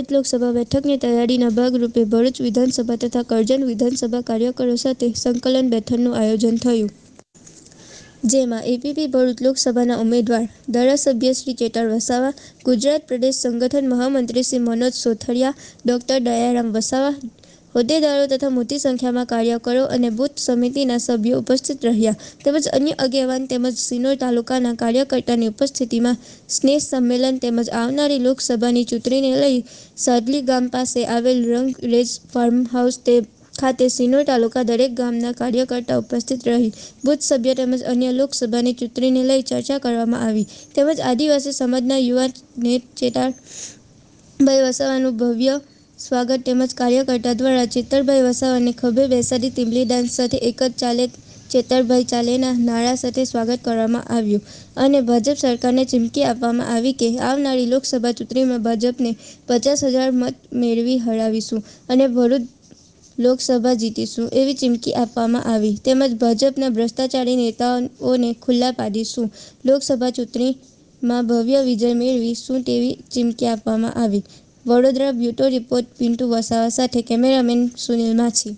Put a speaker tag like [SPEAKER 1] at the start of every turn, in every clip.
[SPEAKER 1] ભરૂચ લોકસભા બેઠકની તૈયારીના ભાગરૂપે ભરૂચ વિધાનસભા તથા કરજણ વિધાનસભા કાર્યકરો સાથે સંકલન બેઠકનું આયોજન થયું, જેમાં એપીપી ભરૂચ લોકસભાના ઉમેદવાર ધારાસભ્ય શ્રી ચેતર વસાવા, ગુજરાત પ્રદેશ સંગઠન મહામંત્રી શ્રી મનોજ સોથડિયા, ડોક્ટર દયારામ વસાવા, હોદ્દેદારો તથા મોટી સંખ્યામાં કાર્યકરો અને બૂથ સમિતિના સભ્યો ઉપસ્થિત રહ્યા તેમજ અન્ય આગેવાન તેમજ સિનોર તાલુકાના કાર્યકર્તાની ઉપસ્થિતિમાં સ્નેહ સંમેલન તેમજ આવનારી લોકસભાની ચૂંટણીને લઈ સાદલી ગામ પાસે આવેલ રંગરેજ ફાર્મ હાઉસ ખાતે સિનોર તાલુકા દરેક ગામના કાર્યકર્તા ઉપસ્થિત રહી બૂથ સભ્ય તેમજ અન્ય લોકસભાની ચૂંટણીને લઈ ચર્ચા કરવામાં આવી તેમજ આદિવાસી સમાજના યુવા નેતા ચેતરભાઈ વસાવાનું ભવ્ય સ્વાગત તેમજ કાર્યકર્તા દ્વારા ચેતરભાઈ વસાવાને ખભે બેસાડી ટીમલી ડાન્સ સાથે એક જ ચાલે ચેતરભાઈ ચાલેના નારા સાથે સ્વાગત કરવામાં આવ્યું અને ભાજપ સરકારને ચીમકી આપવામાં આવી કે આવનારી લોકસભા ચૂંટણીમાં ભાજપને 50,000 મત મેળવી હરાવીશું અને ભરૂચ લોકસભા જીતીશું એવી ચીમકી આપવામાં આવી તેમજ ભાજપના ભ્રષ્ટાચારી નેતાઓને ખુલ્લા પાડીશું, લોકસભા ચૂંટણીમાં ભવ્ય વિજય મેળવીશું તેવી ચીમકી આપવામાં આવી। વડોદરા બ્યુરો રિપોર્ટ પિન્ટુ વસાવા સાથે કેમેરામેન સુનિલ માછી।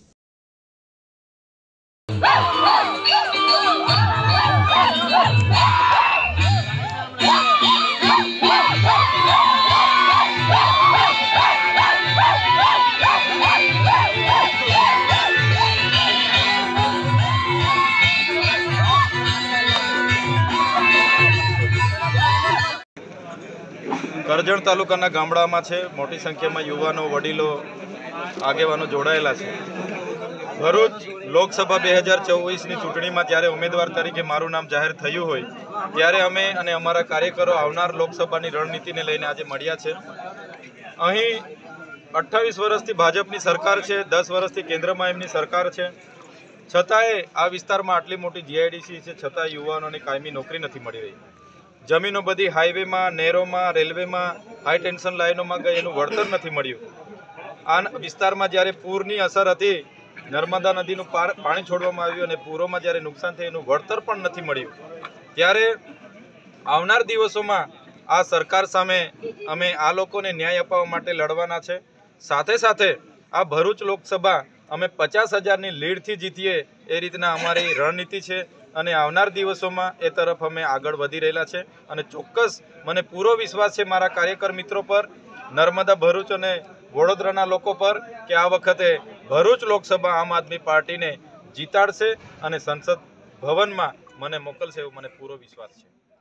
[SPEAKER 2] કરજણ તાલુકાના ગામડામાં છે મોટી સંખ્યામાં યુવાનો વડીલો આગેવાનો જોડાયેલા છે। ભરૂચ લોકસભા 2024ની ચૂંટણીમાં જ્યારે ઉમેદવાર તરીકે મારું નામ જાહેર થયું હોય ત્યારે અમે અને અમારા કાર્યકરો આવનાર લોકસભાની રણનીતિને લઈને આજે મળ્યા છે। અહીં 28 વર્ષથી ભાજપની સરકાર છે, 10 વર્ષથી કેન્દ્રમાં એમની સરકાર છે, છતાંય આ વિસ્તારમાં આટલી મોટી જીઆઈડીસી છે છતાં યુવાનોને કાયમી નોકરી નથી મળી રહી। જમીનો બધી હાઈવેમાં, નહેરોમાં, રેલવેમાં, હાઈ ટેન્શન લાઈનોમાં ગઈ, એનું વળતર નથી મળ્યું। આ વિસ્તારમાં જ્યારે પૂરની અસર હતી, નર્મદા નદીનું પાણી છોડવામાં આવ્યું અને પૂરોમાં જ્યારે નુકસાન થયું એનું વળતર પણ નથી મળ્યું, ત્યારે આવનાર દિવસોમાં આ સરકાર સામે અમે આ લોકોને ન્યાય અપાવવા માટે લડવાના છે। સાથે સાથે આ ભરૂચ લોકસભા અમે 50,000ની લીડથી જીતીએ એ રીતના અમારી રણનીતિ છે અને આવનાર દિવસોમાં એ તરફ અમે આગળ વધી રહેલા છે અને ચોક્કસ મને પૂરો વિશ્વાસ છે મારા કાર્યકર મિત્રો પર, નર્મદા, ભરૂચ અને વડોદરાના લોકો પર કે આ વખતે ભરૂચ લોકસભા આમ આદમી પાર્ટીને જીતાડશે અને સંસદ ભવનમાં મને મોકલશે એવો મને પૂરો વિશ્વાસ છે।